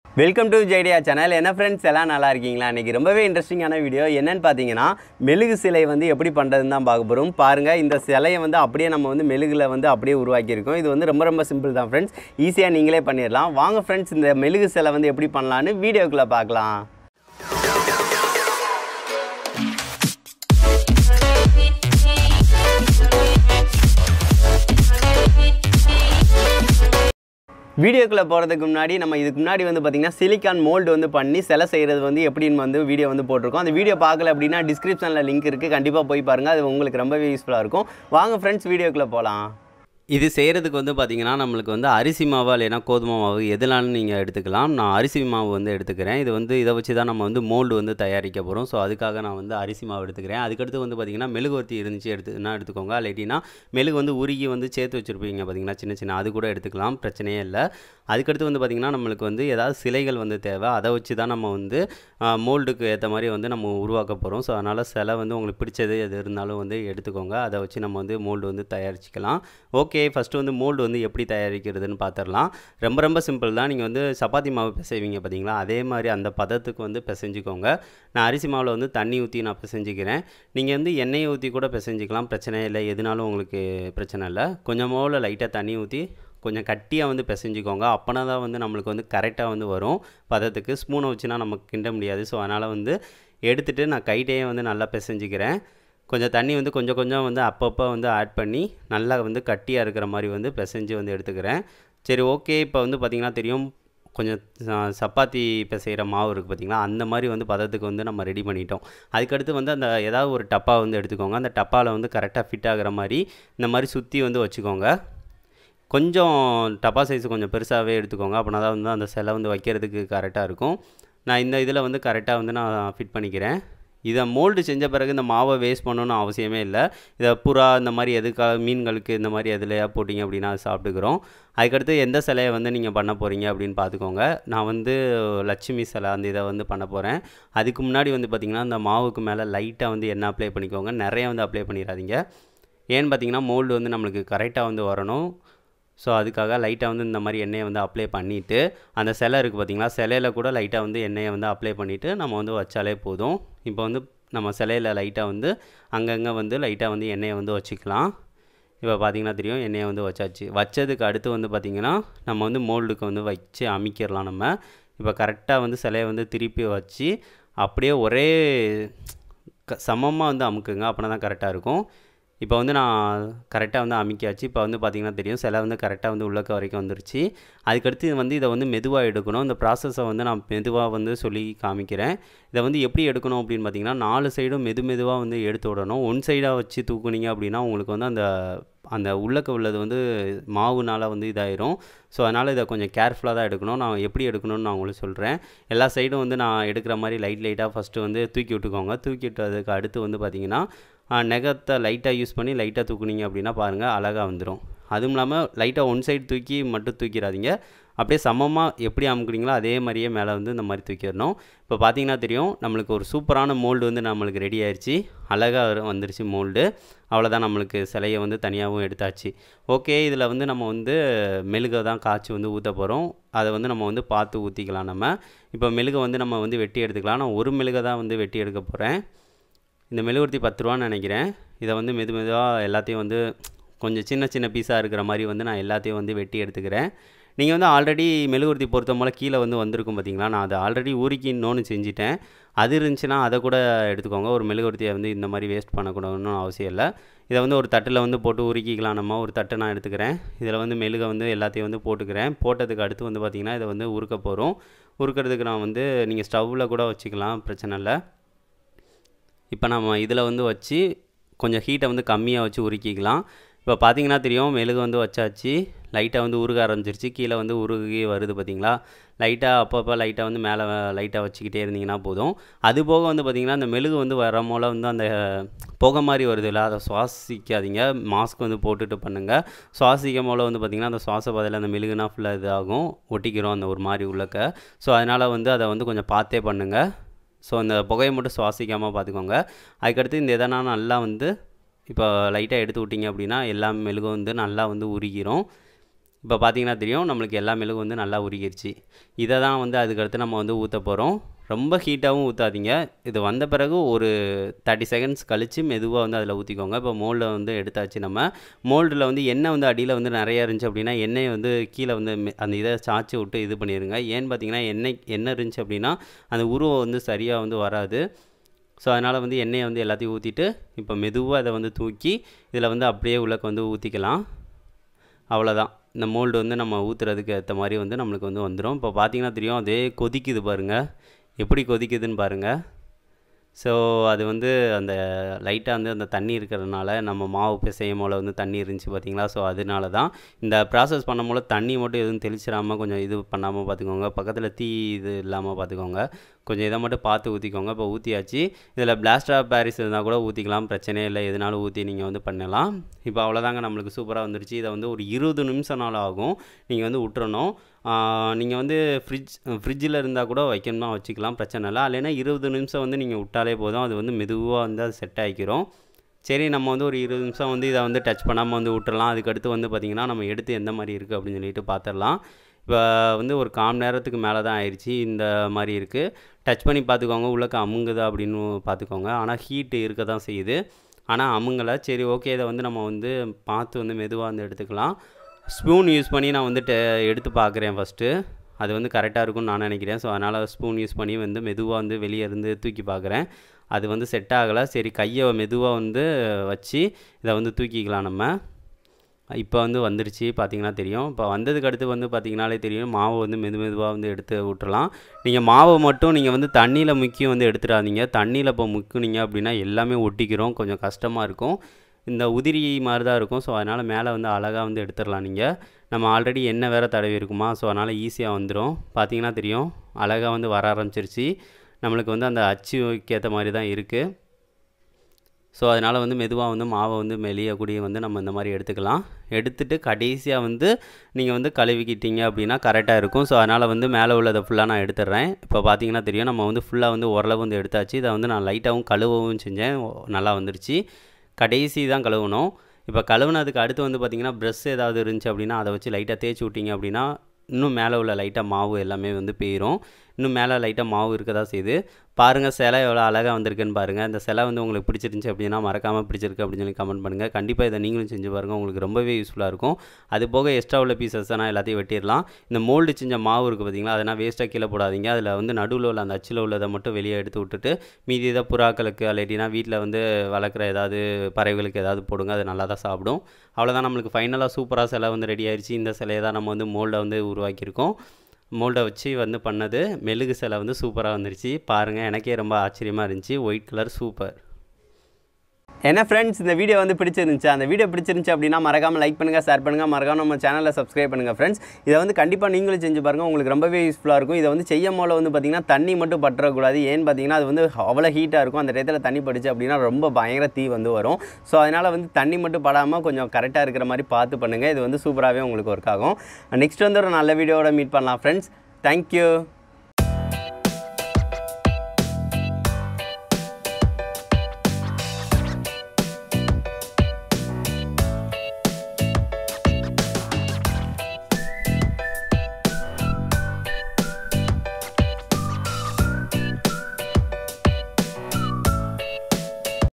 Welcome to ஜெய்டியா channel. என்ன friends எல்லாம் நல்லா இருக்கீங்களா? இன்றைக்கி ரொம்பவே இன்ட்ரெஸ்டிங்கான வீடியோ. என்னென்னு பார்த்தீங்கன்னா, மெழுகு சிலை வந்து எப்படி பண்ணுறதுன்னு தான் பார்க்க போகிறோம். பாருங்கள், இந்த சிலையை வந்து அப்படியே நம்ம வந்து மெழுகில் வந்து அப்படியே உருவாக்கியிருக்கோம். இது வந்து ரொம்ப சிம்பிள் தான் ஃப்ரெண்ட்ஸ். ஈஸியாக நீங்களே பண்ணிடலாம். வாங்க ஃப்ரெண்ட்ஸ், இந்த மெழுகு சிலை வந்து எப்படி பண்ணலான்னு வீடியோக்குள்ளே பார்க்கலாம். வீடியோக்குள்ளே போகிறதுக்கு முன்னாடி நம்ம இதுக்கு முன்னாடி வந்து பார்த்திங்கன்னா சிலிக்கான் மோல்டு வந்து பண்ணி சிலை செய்கிறது வந்து எப்படின்னு வந்து வீடியோ வந்து போட்டிருக்கோம். அந்த வீடியோ பார்க்கல அப்படின்னா டிஸ்கிரிப்ஷனில் லிங்க் இருக்குது, கண்டிப்பாக போய் பாருங்கள். அது உங்களுக்கு ரொம்பவே யூஸ்ஃபுல்லாக இருக்கும். வாங்க ஃப்ரெண்ட்ஸ், வீடியோக்குள்ளே போகலாம். இது செய்கிறதுக்கு வந்து பார்த்திங்கன்னா நம்மளுக்கு வந்து அரிசி மாவு இல்லைனா கோதுமை மாவு எதுனாலும் நீங்கள் எடுத்துக்கலாம். நான் அரிசி மாவு வந்து எடுத்துக்கிறேன். இது வந்து இதை வச்சு தான் நம்ம வந்து மோல்டு வந்து தயாரிக்க போகிறோம். ஸோ அதுக்காக நான் வந்து அரிசி மாவு எடுத்துக்கிறேன். அதுக்கடுத்து வந்து பார்த்திங்கன்னா மெழுகுவர்த்தி இருந்துச்சு எடுத்துக்கோங்க. இல்லாட்டினா மெழுகு வந்து உருகி வந்து சேர்த்து வச்சுருப்பீங்க பார்த்திங்கன்னா சின்ன சின்ன, அது கூட எடுத்துக்கலாம், பிரச்சனையே இல்லை. அதுக்கடுத்து வந்து பார்த்திங்கன்னா நம்மளுக்கு வந்து ஏதாவது சிலைகள் வந்து தேவை. அதை வச்சு தான் நம்ம வந்து மோல்டுக்கு ஏற்ற மாதிரி வந்து நம்ம உருவாக்க போகிறோம். ஸோ அதனால் சிலை வந்து உங்களுக்கு பிடிச்சது எது இருந்தாலும் வந்து எடுத்துக்கோங்க. அதை வச்சு நம்ம வந்து மோல்டு வந்து தயாரிச்சிக்கலாம். ஓகே, ஃபஸ்ட்டு வந்து மோல்டு வந்து எப்படி தயாரிக்கிறதுன்னு பார்த்துடலாம். ரொம்ப சிம்பிள் தான். நீங்கள் வந்து சப்பாத்தி மாவு பிசைவீங்க பார்த்தீங்களா, அதே மாதிரி அந்த பதத்துக்கு வந்து பிசைஞ்சிக்கோங்க. நான் அரிசி மாவில் வந்து தண்ணி ஊற்றி நான் பிசைஞ்சிக்கிறேன். நீங்கள் வந்து எண்ணெயை ஊற்றி கூட பிசைஞ்சிக்கலாம், பிரச்சனை இல்லை. எதுனாலும் உங்களுக்கு பிரச்சனை இல்லை. கொஞ்சம் மாவில் லைட்டாக தண்ணி ஊற்றி கொஞ்சம் கட்டியாக வந்து பிசைஞ்சிக்கோங்க. அப்போனா தான் வந்து நம்மளுக்கு வந்து கரெக்டாக வந்து வரும் பதத்துக்கு. ஸ்பூனை வச்சுனா நமக்கு கிண்ட முடியாது. ஸோ அதனால் வந்து எடுத்துகிட்டு நான் கைட்டையே வந்து நல்லா பிசைஞ்சிக்கிறேன். கொஞ்சம் தண்ணி வந்து கொஞ்சம் வந்து அப்பப்போ வந்து ஆட் பண்ணி நல்லா வந்து கட்டியாக இருக்கிற மாதிரி வந்து பிசைஞ்சு வந்து எடுத்துக்கிறேன். சரி, ஓகே. இப்போ வந்து பார்த்திங்கன்னா தெரியும், கொஞ்சம் சப்பாத்தி பிசைகிற மாவு இருக்குது பார்த்திங்களா, அந்த மாதிரி வந்து பதத்துக்கு வந்து நம்ம ரெடி பண்ணிட்டோம். அதுக்கடுத்து வந்து அந்த ஏதாவது ஒரு டப்பா வந்து எடுத்துக்கோங்க. அந்த டப்பாவில் வந்து கரெக்டாக ஃபிட் ஆகிற மாதிரி இந்த மாதிரி சுற்றி வந்து வச்சுக்கோங்க. கொஞ்சம் டப்பா சைஸ் கொஞ்சம் பெருசாகவே எடுத்துக்கோங்க. அப்படின்னா தான் வந்து அந்த சிலை வந்து வைக்கிறதுக்கு கரெக்டாக இருக்கும். நான் இந்த இதில் வந்து கரெக்டாக வந்து நான் ஃபிட் பண்ணிக்கிறேன். இதை மோல்டு செஞ்ச பிறகு இந்த மாவை வேஸ்ட் பண்ணணுன்னு அவசியமே இல்லை. இதை புறா இந்த மாதிரி எதுக்காக மீன்களுக்கு இந்த மாதிரி எதுலையா போட்டிங்க அப்படின்னா அது சாப்பிட்டுக்கிறோம். அதுக்கடுத்து எந்த சிலையை வந்து நீங்கள் பண்ண போகிறீங்க அப்படின்னு பார்த்துக்கோங்க. நான் வந்து லட்சுமி சிலை அந்த இதை வந்து பண்ண போகிறேன். அதுக்கு முன்னாடி வந்து பார்த்திங்கன்னா அந்த மாவுக்கு மேலே லைட்டாக வந்து எண்ணெய் அப்ளை பண்ணிக்கோங்க. நிறைய வந்து அப்ளை பண்ணிடாதீங்க. ஏன்னு பார்த்திங்கன்னா மோல்டு வந்து நம்மளுக்கு கரெக்டாக வந்து வரணும். ஸோ அதுக்காக லைட்டாக வந்து இந்த மாதிரி எண்ணெயை வந்து அப்ளை பண்ணிவிட்டு, அந்த சிலை இருக்குது பார்த்திங்களா, சிலையில் கூட லைட்டாக வந்து எண்ணெயை வந்து அப்ளை பண்ணிவிட்டு நம்ம வந்து வச்சாலே போதும். இப்போ வந்து நம்ம சிலையில் லைட்டாக வந்து அங்கங்கே வந்து லைட்டாக வந்து எண்ணெயை வந்து வச்சுக்கலாம். இப்போ பார்த்திங்கன்னா தெரியும், எண்ணெயை வந்து வச்சாச்சு. வச்சதுக்கு அடுத்து வந்து பார்த்திங்கன்னா நம்ம வந்து மோல்டுக்கு வந்து வச்சு அமைக்கிடலாம். நம்ம இப்போ கரெக்டாக வந்து சிலையை வந்து திருப்பி வச்சு அப்படியே ஒரே சமமாக வந்து அமுக்குங்க. அப்படின்னா தான் கரெக்டாக இருக்கும். இப்போ வந்து நான் கரெக்டாக வந்து அமைக்காச்சு. இப்போ வந்து பார்த்திங்கன்னா தெரியும், சிலை வந்து கரெக்டாக வந்து உள்ளக்க வரைக்கும் வந்துருச்சு. அதுக்கடுத்து வந்து இதை வந்து மெதுவாக எடுக்கணும். இந்த ப்ராசஸை வந்து நான் மெதுவாக வந்து சொல்லி காமிக்கிறேன். இதை வந்து எப்படி எடுக்கணும் அப்படின்னு பார்த்திங்கன்னா, 4 சைடும் மெதுவாக வந்து எடுத்து விடணும். ஒன் சைடாக வச்சு தூக்குனீங்க அப்படின்னா உங்களுக்கு வந்து அந்த உள்ளக்க உள்ளது வந்து மாவுனால் வந்து இதாயிரும். ஸோ அதனால் இதை கொஞ்சம் கேர்ஃபுல்லாக தான் எடுக்கணும். நான் எப்படி எடுக்கணும்னு நான் உங்களுக்கு சொல்கிறேன். எல்லா சைடும் வந்து நான் எடுக்கிற மாதிரி லைட்டாக ஃபஸ்ட்டு வந்து தூக்கி விட்டுக்கோங்க. தூக்கி விட்டதுக்கு அடுத்து வந்து பார்த்திங்கன்னா நகத்தை லைட்டாக யூஸ் பண்ணி லைட்டாக தூக்குனீங்க அப்படின்னா பாருங்கள், அழகாக வந்துடும். அதுவும் இல்லாமல் லைட்டாக ஒன் சைடு தூக்கி மட்டும் தூக்கிடாதீங்க. அப்படியே சமமாக எப்படி அமுக்குறீங்களோ அதே மாதிரியே மேலே வந்து இந்த மாதிரி தூக்கிடணும். இப்போ பார்த்திங்கன்னா தெரியும், நம்மளுக்கு ஒரு சூப்பரான மோல்டு வந்து நம்மளுக்கு ரெடி ஆயிடுச்சு. அழகாக வந்துருச்சு மோல்டு. அவ்வளோதான், நம்மளுக்கு சிலையை வந்து தனியாகவும் எடுத்தாச்சு. ஓகே, இதில் வந்து நம்ம வந்து மெழுகை தான் காய்ச்சி வந்து ஊற்ற போகிறோம். அதை வந்து நம்ம வந்து பார்த்து ஊற்றிக்கலாம். நம்ம இப்போ மெழுகை வந்து நம்ம வந்து வெட்டி எடுத்துக்கலாம். நான் ஒரு மெழுகை தான் வந்து வெட்டி எடுக்க போகிறேன். இந்த மெழுகுவர்த்தி 10 ரூபான்னு நினைக்கிறேன். இதை வந்து மெதுவாக எல்லாத்தையும் வந்து கொஞ்சம் சின்ன பீஸாக இருக்கிற மாதிரி வந்து நான் எல்லாத்தையும் வந்து வெட்டி எடுத்துக்கிறேன். நீங்கள் வந்து ஆல்ரெடி மெழுகுவர்த்தி பொறுத்த போல் கீழே வந்து வந்திருக்கும் பார்த்திங்களா, நான் அதை ஆல்ரெடி உருக்கி இன்னொன்று செஞ்சுட்டேன். அது இருந்துச்சுன்னா அதை கூட எடுத்துக்கோங்க. ஒரு மெழுகுவர்த்தியை வந்து இந்த மாதிரி வேஸ்ட் பண்ணக்கூடாதுன்னு அவசியம் இல்லை. இதை வந்து ஒரு தட்டில் வந்து போட்டு உருக்கிக்கலாம். நம்ம ஒரு தட்டை நான் எடுத்துக்கிறேன். இதில் வந்து மெழுகை வந்து எல்லாத்தையும் வந்து போட்டுக்கிறேன். போட்டதுக்கு அடுத்து வந்து பார்த்திங்கன்னா இதை வந்து உருக்க போகிறோம். உருக்கிறதுக்கு நான் வந்து நீங்கள் ஸ்டவ்வில் கூட வச்சுக்கலாம், பிரச்சனை இல்லை. இப்போ நம்ம இதில் வந்து வச்சு கொஞ்சம் ஹீட்டை வந்து கம்மியாக வச்சு உருக்கிக்கலாம். இப்போ பார்த்திங்கன்னா தெரியும், மெழுகு வந்து வச்சாச்சு. லைட்டாக வந்து உருக ஆரம்பிச்சிருச்சு. கீழே வந்து உருகி வருது பார்த்திங்களா. லைட்டாக அப்பப்போ லைட்டாக வந்து மேலே லைட்டாக வச்சுக்கிட்டே இருந்தீங்கன்னா போதும். அது போக வந்து பார்த்திங்கன்னா அந்த மெழுகு வந்து வர போல் வந்து அந்த புகை மாதிரி வருது இல்லை, அதை சுவாசிக்காதீங்க. மாஸ்க் வந்து போட்டுட்டு பண்ணுங்கள். சுவாசிக்கும் போல் வந்து பார்த்திங்கன்னா அந்த சுவாச பாதையில் அந்த மெழுகுனா ஃபுல்லாக இதாகும், ஒட்டிக்கிறோம் அந்த ஒரு மாதிரி உள்ளக்க. ஸோ அதனால் வந்து அதை வந்து கொஞ்சம் பார்த்தே பண்ணுங்கள். ஸோ அந்த புகையை மட்டும் சுவாசிக்காமல் பார்த்துக்கோங்க. அதுக்கடுத்து இந்த எதனா நல்லா வந்து இப்போ லைட்டாக எடுத்து விட்டிங்க அப்படின்னா எல்லா மெழுகும் வந்து நல்லா வந்து உருகிரும். இப்போ பார்த்தீங்கன்னா தெரியும் நம்மளுக்கு எல்லா மெழுகும் வந்து நல்லா உருகிருச்சு. இதை தான் வந்து அதுக்கடுத்து நம்ம வந்து ஊற்ற போகிறோம். ரொம்ப ஹீட்டாகவும் ஊற்றாதீங்க. இது வந்த பிறகு ஒரு 30 செகண்ட்ஸ் கழித்து மெதுவாக வந்து அதில் ஊற்றிக்கோங்க. இப்போ மோல்டை வந்து எடுத்தாச்சு. நம்ம மோல்டில் வந்து எண்ணெய் வந்து அடியில் வந்து நிறையா இருந்துச்சு அப்படின்னா எண்ணெயை வந்து கீழே வந்து அந்த இதை சாய்ச்சி விட்டு இது பண்ணிடுங்க. ஏன்னு பார்த்தீங்கன்னா எண்ணெய் இருந்துச்சு அப்படின்னா அந்த உருவம் வந்து சரியாக வந்து வராது. ஸோ அதனால் வந்து எண்ணெயை வந்து எல்லாத்தையும் ஊற்றிட்டு இப்போ மெதுவாக அதை வந்து தூக்கி இதில் வந்து அப்படியே உள்ளக்க வந்து ஊற்றிக்கலாம். அவ்வளோதான். இந்த மோல்டு வந்து நம்ம ஊற்றுறதுக்கு ஏற்ற மாதிரி வந்து நம்மளுக்கு வந்து வந்துடும். இப்போ பார்த்தீங்கன்னா தெரியும் அதே கொதிக்குது பாருங்கள், எப்படி கொதிக்குதுன்னு பாருங்கள். ஸோ அது வந்து அந்த லைட்டாக வந்து அந்த தண்ணி இருக்கிறதுனால நம்ம மாவு பிசையும் போல் வந்து தண்ணி இருந்துச்சு பார்த்தீங்களா. ஸோ அதனால தான் இந்த ப்ராசஸ் பண்ணும் போல் தண்ணி மட்டும் எதுவும் தெளிச்சிடாமல் கொஞ்சம் இது பண்ணாமல் பார்த்துக்கோங்க. பக்கத்தில் தீ இது இல்லாமல் பார்த்துக்கோங்க. கொஞ்சம் இதை மட்டும் பார்த்து ஊற்றிக்கோங்க. இப்போ ஊற்றியாச்சு. இதில் பிளாஸ்டர் ஆஃப் பாரிஸ் இருந்தால் கூட ஊற்றிக்கலாம், பிரச்சனையே இல்லை. எதுனாலும் ஊற்றி நீங்கள் வந்து பண்ணலாம். இப்போ அவ்வளோதாங்க, நம்மளுக்கு சூப்பராக வந்துருச்சு. இதை வந்து ஒரு 20 நிமிஷம் நாள் ஆகும். நீங்கள் வந்து விட்டுறணும். நீங்கள் வந்து ஃப்ரிட்ஜில் இருந்தால் கூட வைக்கணும்னா வச்சுக்கலாம், பிரச்சனை இல்லை. இல்லைன்னா 20 நிமிஷம் வந்து நீங்கள் விட்டாலே போதும். அது வந்து மெதுவாக வந்து அது செட் ஆகிக்கிறோம். சரி, நம்ம வந்து ஒரு 20 நிமிஷம் வந்து இதை வந்து டச் பண்ணாமல் வந்து விட்டுறலாம். அதுக்கடுத்து வந்து பார்த்திங்கன்னா நம்ம எடுத்து எந்த மாதிரி இருக்குது அப்படின்னு சொல்லிட்டு பார்த்துடலாம். இப்போ வந்து ஒரு 1/4 மணி நேரத்துக்கு மேலே தான் ஆயிடுச்சு. இந்த மாதிரி இருக்குது. டச் பண்ணி பார்த்துக்கோங்க, உள்ளக்க அமுங்குதா அப்படின்னு பார்த்துக்கோங்க. ஆனால் ஹீட்டு இருக்க தான் செய்யுது, ஆனால் அமுங்கலை. சரி, ஓகே, இதை வந்து நம்ம வந்து பார்த்து வந்து மெதுவாக வந்து எடுத்துக்கலாம். ஸ்பூன் யூஸ் பண்ணி நான் வந்துட்டு எடுத்து பார்க்குறேன் ஃபஸ்ட்டு. அது வந்து கரெக்டாக இருக்கும்னு நான் நினைக்கிறேன். ஸோ அதனால் ஸ்பூன் யூஸ் பண்ணி வந்து மெதுவாக வந்து வெளியே இருந்து தூக்கி பார்க்குறேன். அது வந்து செட் ஆகலை. சரி, கையை மெதுவாக வந்து வச்சு இதை வந்து தூக்கிக்கலாம் நம்ம. இப்போ வந்து வந்துருச்சு, பார்த்தீங்கன்னா தெரியும். இப்போ வந்ததுக்கு அடுத்து வந்து பார்த்திங்கனாலே தெரியும் மாவு வந்து மெதுவாக வந்து எடுத்து விட்டுறலாம். நீங்கள் மாவை மட்டும் நீங்கள் வந்து தண்ணியில் முக்கி வந்து எடுத்துடாதீங்க. தண்ணியில் இப்போ முக்குனீங்க அப்படின்னா எல்லாமே ஒட்டிக்கிறோம், கொஞ்சம் கஷ்டமாக இருக்கும். இந்த உதிரி மாதிரி தான் இருக்கும். ஸோ அதனால் மேலே வந்து அழகாக வந்து எடுத்துடலாம். நீங்கள் நம்ம ஆல்ரெடி எண்ணெய் வேறு தடவி இருக்குமா, ஸோ அதனால் ஈஸியாக வந்துடும். பார்த்தீங்கன்னா தெரியும் அழகாக வந்து வர ஆரம்பிச்சிருச்சு. நம்மளுக்கு வந்து அந்த அச்சுக்கு ஏற்ற மாதிரி தான் இருக்குது. ஸோ அதனால் வந்து மெதுவாக வந்து மாவை வந்து மெலியக்கூடிய வந்து நம்ம இந்த மாதிரி எடுத்துக்கலாம். எடுத்துகிட்டு கடைசியாக வந்து நீங்கள் வந்து கழுவிக்கிட்டீங்க அப்படின்னா கரெக்டாக இருக்கும். ஸோ அதனால் வந்து மேலே உள்ளதை ஃபுல்லாக நான் எடுத்துடுறேன். இப்போ பார்த்தீங்கன்னா தெரியும் நம்ம வந்து ஃபுல்லாக வந்து ஓரளவு வந்து எடுத்தாச்சு. இதை வந்து நான் லைட்டாகவும் கழுவவும் செஞ்சேன், நல்லா வந்துருச்சு. கடைசி தான் கழுவணும். இப்போ கழுவுனதுக்கு அடுத்து வந்து பார்த்திங்கன்னா ப்ரெஷ் ஏதாவது இருந்துச்சு அப்படின்னா அதை வச்சு லைட்டாக தேய்ச்சி விட்டிங்க அப்படின்னா இன்னும் மேலே உள்ள லைட்டாக மாவு எல்லாமே வந்து போயிடும். இன்னும் மேலே லைட்டாக மாவு இருக்க தான் செய்யுது. பாருங்கள் சிலை எவ்வளோ அழகாக வந்திருக்குன்னு பாருங்கள். இந்த சிலை வந்து உங்களுக்கு பிடிச்சிருந்துச்சி அப்படின்னா மறக்காமல் பிடிச்சிருக்கு அப்படின்னு சொல்லி கமெண்ட் பண்ணுங்கள். கண்டிப்பாக இதை நீங்களும் செஞ்சு பாருங்கள், உங்களுக்கு ரொம்பவே யூஸ்ஃபுல்லாக இருக்கும். அது போக எக்ஸ்ட்ரா உள்ள பீசஸ் நான் எல்லாத்தையும் வெட்டிடலாம். இந்த மோல்டு செஞ்ச மாவு இருக்குது பார்த்திங்களா, அதனால் வேஸ்ட்டாக கீழே போடாதீங்க. அதில் வந்து நடுவில் உள்ள அந்த அச்சில் உள்ளதை மட்டும் வெளியே எடுத்து விட்டுட்டு மீதி இதை புறாக்களுக்கு இல்லாட்டினா வீட்டில் வந்து வளர்க்குற ஏதாவது பறவைகளுக்கு ஏதாவது போடுங்க, அது நல்லா தான் சாப்பிடும். அவ்வளோதான், நம்மளுக்கு ஃபைனலாக சூப்பராக சிலை வந்து ரெடி ஆயிடுச்சு. இந்த சிலையை தான் நம்ம வந்து மோல்டை வந்து உருவாக்கியிருக்கோம். மோல்டை வச்சு வந்து பண்ணது மெழுகு சிலை வந்து சூப்பராக வந்துருச்சு. பாருங்கள், எனக்கே ரொம்ப ஆச்சரியமாக இருந்துச்சு. White colour super. என்ன ஃப்ரெண்ட்ஸ், இந்த வீடியோ வந்து பிடிச்சிருந்துச்சு. அந்த வீடியோ பிடிச்சிருந்துச்சு அப்படின்னா மறக்காமல் லைக் பண்ணுங்கள், ஷேர் பண்ணுங்கள், மறக்காமல் நம்ம சேனலில் சப்ஸ்கிரைப் பண்ணுங்கள் ஃப்ரெண்ட்ஸ். இதை வந்து கண்டிப்பாக நீங்களும் செஞ்சு பாருங்கள், உங்களுக்கு ரொம்பவே யூஸ்ஃபுல்லாக இருக்கும். இதை வந்து செய்யும் போல வந்து பார்த்திங்கன்னா தண்ணி மட்டும் பற்றக்கூடாது. ஏன்னு பார்த்தீங்கன்னா அது வந்து அவ்வளோ ஹீட்டாக இருக்கும். அந்த இடத்துல தண்ணி பட்டுச்சு அப்படின்னா ரொம்ப பயங்கர தீ வந்து வரும். ஸோ அதனால் வந்து தண்ணி மட்டும் படாமல் கொஞ்சம் கரெக்டாக இருக்கிற மாதிரி பார்த்து பண்ணுங்கள். இது வந்து சூப்பராகவே உங்களுக்கு ஒர்க் ஆகும். நெக்ஸ்ட் வந்து ஒரு நல்ல வீடியோவோட மீட் பண்ணலாம் ஃப்ரெண்ட்ஸ். தேங்க்யூ.